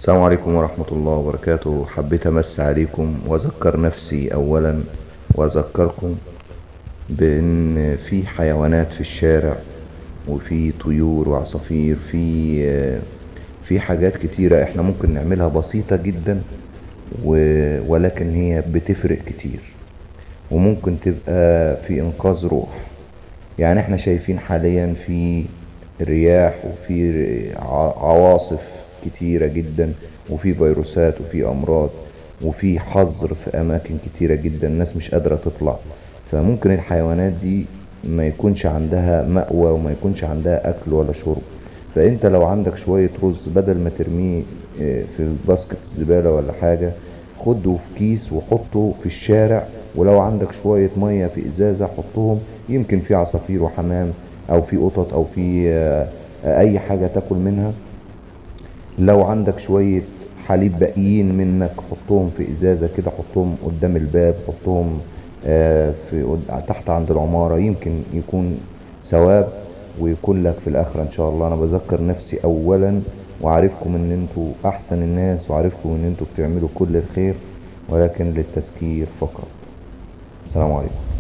السلام عليكم ورحمة الله وبركاته. حبيت أمس عليكم وأذكر نفسي أولا وأذكركم بأن في حيوانات في الشارع، وفي طيور وعصافير، في حاجات كتيرة احنا ممكن نعملها بسيطة جدا، ولكن هي بتفرق كتير وممكن تبقى في إنقاذ روح. يعني احنا شايفين حاليا في رياح وفي عواصف كتيرة جدا، وفي فيروسات وفي امراض وفي حظر في اماكن كتيرة جدا، الناس مش قادرة تطلع. فممكن الحيوانات دي ما يكونش عندها مأوى وما يكونش عندها اكل ولا شرب. فانت لو عندك شوية رز، بدل ما ترميه في الباسكت الزبالة ولا حاجة، خده في كيس وحطه في الشارع. ولو عندك شوية مية في ازازة حطهم، يمكن في عصافير وحمام او في قطط او في اي حاجة تاكل منها. لو عندك شوية حليب باقيين منك حطهم في ازازة كده، حطهم قدام الباب، حطهم تحت عند العمارة، يمكن يكون ثواب ويكون لك في الاخرة ان شاء الله. انا بذكر نفسي اولا، وعارفكم ان انتوا احسن الناس، وعارفكم ان انتوا بتعملوا كل الخير، ولكن للتذكير فقط. السلام عليكم.